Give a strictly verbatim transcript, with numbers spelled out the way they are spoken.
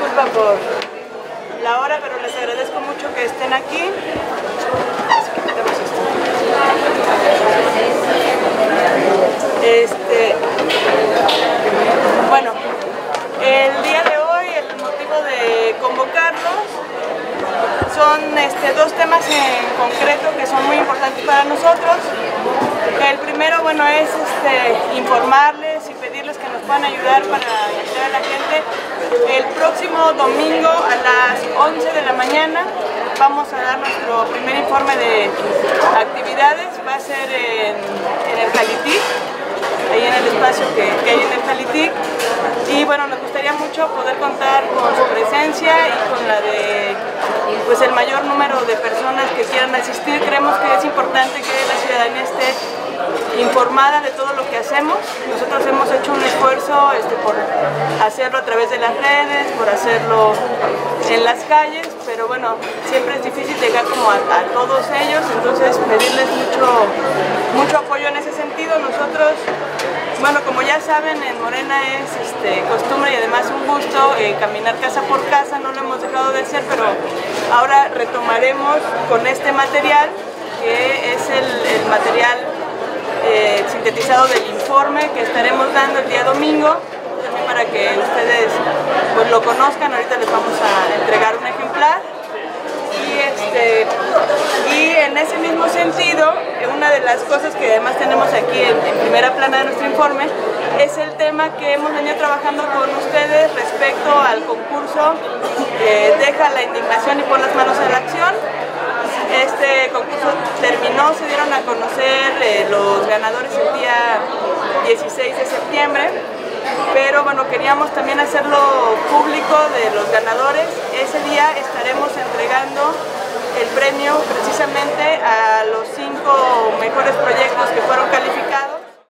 disculpa por la hora, pero les agradezco mucho que estén aquí. Este, bueno, el día de hoy el motivo de convocarlos son este, dos temas en concreto que son muy importantes para nosotros. El primero, bueno, es este, informarles y pedirles que nos puedan ayudar para ayudar a la gente. El próximo domingo a las once de la mañana vamos a dar nuestro primer informe de actividades. Va a ser en, en el Jalitic, ahí en el espacio que, que hay en el Jalitic. Y bueno, nos gustaría mucho poder contar con su presencia y con la de pues, el mayor número de personas que quieran asistir. Creemos que es importante que la ciudadanía esté informada de todo lo que hacemos. Nosotros hemos hecho un esfuerzo este, por hacerlo a través de las redes, por hacerlo en las calles, pero bueno, siempre es difícil llegar como a, a todos ellos, entonces pedirles mucho, mucho apoyo en ese sentido. Nosotros, bueno, como ya saben, en Morena es este, costumbre y además un gusto eh, caminar casa por casa, no lo hemos dejado de hacer, pero ahora retomaremos con este material, que es el, el material eh, sintetizado del informe que estaremos dando el día domingo, también para que ustedes pues, lo conozcan. Ahorita les vamos a entregar un ejemplar. Y, este, y en ese mismo sentido, una de las cosas que además tenemos aquí en, en primera plana de nuestro informe es el tema que hemos venido trabajando con ustedes respecto al concurso eh, Deja la indignación y pon las manos en la acción. Este concurso terminó, se dieron a conocer eh, los ganadores el día dieciséis de septiembre. Pero bueno, queríamos también hacerlo público de los ganadores. Ese día estaremos entregando el premio precisamente a los cinco mejores proyectos